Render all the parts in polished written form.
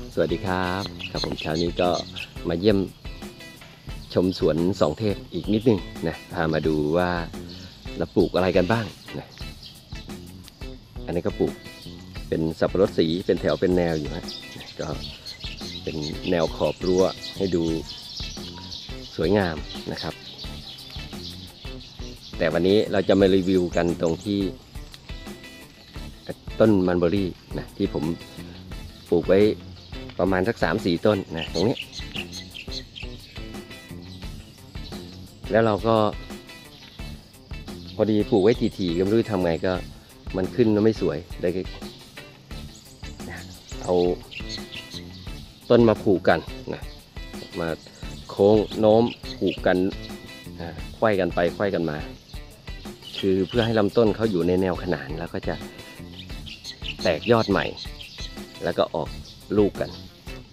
สวัสดีครับครับผมเช้านี้ก็มาเยี่ยมชมสวนสองเทพอีกนิดนึงนะพามาดูว่าเราปลูกอะไรกันบ้างนะอันนี้ก็ปลูกเป็นสับปะรดสีเป็นแถวเป็นแนวอยู่นะก็เป็นแนวขอบรั้วให้ดูสวยงามนะครับแต่วันนี้เราจะมารีวิวกันตรงที่ต้นมันเบอรี่นะที่ผมปลูกไว้ประมาณสัก3-4 ต้นนะตรงนี้แล้วเราก็พอดีปลูกไว้ถี่ๆก็ไม่รู้ทำไงก็มันขึ้นแล้วไม่สวยเลยเอาต้นมาผูกกันนะมาโค้งโน้มผูกกันไขว้กันไปไขว้กันมาคือเพื่อให้ลำต้นเขาอยู่ในแนวขนานแล้วก็จะแตกยอดใหม่แล้วก็ออกลูกกัน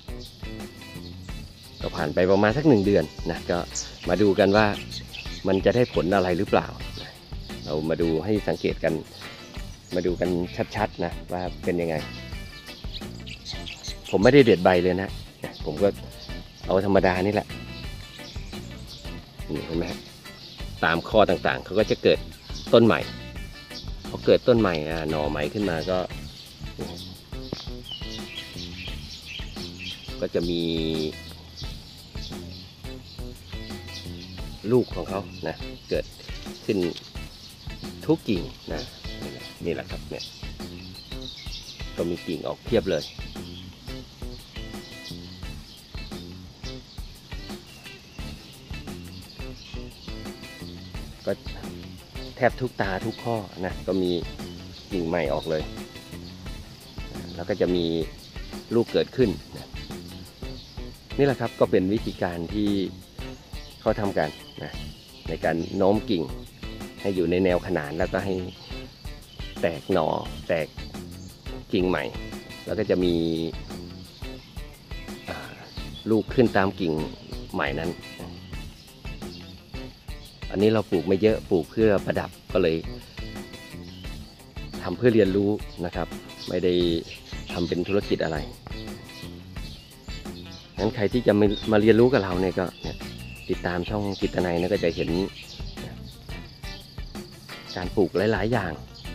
ก็ผ่านไปประมาณสัก1 เดือนนะก็มาดูกันว่ามันจะได้ผลอะไรหรือเปล่าเรามาดูให้สังเกตกันมาดูกันชัดๆนะว่าเป็นยังไงผมไม่ได้เด็ดใบเลยนะผมก็เอาธรรมดานี่แหละนี่เห็นไหมตามข้อต่างๆเขาก็จะเกิดต้นใหม่พอเกิดต้นใหม่หน่อใหม่ขึ้นมาก็จะมีลูกของเขานะเกิดขึ้นทุกกิ่งนะนี่แหละครับเนี่ยก็มีกิ่งออกเพียบเลยก็แทบทุกตาทุกข้อนะก็มีกิ่งใหม่ออกเลยแล้วก็จะมีลูกเกิดขึ้นนะนี่แหละครับก็เป็นวิธีการที่เขาทำกันนะในการโน้มกิ่งให้อยู่ในแนวขนานแล้วก็ให้แตกหน่อแตกกิ่งใหม่แล้วก็จะมีลูกขึ้นตามกิ่งใหม่นั้นอันนี้เราปลูกไม่เยอะปลูกเพื่อประดับก็เลยทำเพื่อเรียนรู้นะครับไม่ได้ทำเป็นธุรกิจอะไรงั้นใครที่จะมาเรียนรู้กับเราเนี่ยก็ติดตามช่องจิตนัยนะก็จะเห็นการปลูกหลายๆอย่าง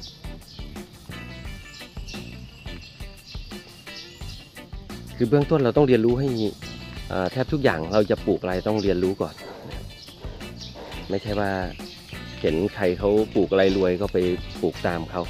คือเบื้องต้นเราต้องเรียนรู้ให้แทบทุกอย่างเราจะปลูกอะไรต้องเรียนรู้ก่อนไม่ใช่ว่าเห็นใครเขาปลูกอะไรรวยก็ไปปลูกตามเขา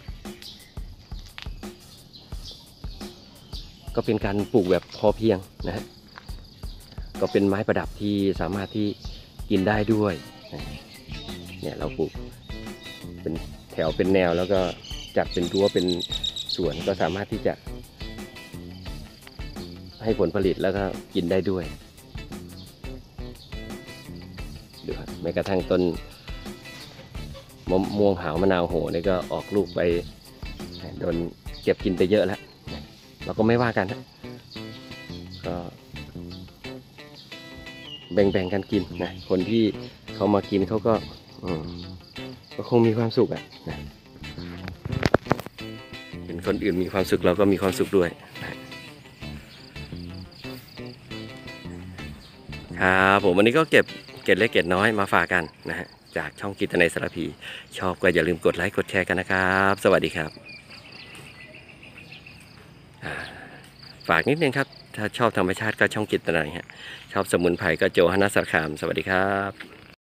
ก็เป็นการปลูกแบบพอเพียงนะฮะก็เป็นไม้ประดับที่สามารถที่กินได้ด้วยเนี่ยเราปลูกเป็นแถวเป็นแนวแล้วก็จัดเป็นรั้วเป็นสวนก็สามารถที่จะให้ผลผลิตแล้วก็กินได้ด้วยดูครับแม้กระทั่งต้นมะม่วงหาวมะนาวโหนี่ก็ออกลูกไปโดนเก็บกินไปเยอะแล้วเราก็ไม่ว่ากันนะก็แบ่งกันกินนะคนที่เขามากินเขาก็คงมีความสุขอ่ะนะเป็นคนอื่นมีความสุขเราก็มีความสุขด้วยครับผมวันนี้ก็เก็บเกร็ดเล็กเกร็ดน้อยมาฝากกันนะฮะจากช่องจิตนัยสารพีชอบก็อย่าลืมกดไลค์กดแชร์กันนะครับสวัสดีครับฝากนิดนึงครับถ้าชอบธรรมชาติก็ช่องจิตนัยฮะชอบสมุนไพรก็โจฮานาสารคามสวัสดีครับ